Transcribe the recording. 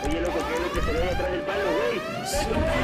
Oye, loco, ¿qué es lo que se ve ahí atrás del palo, güey?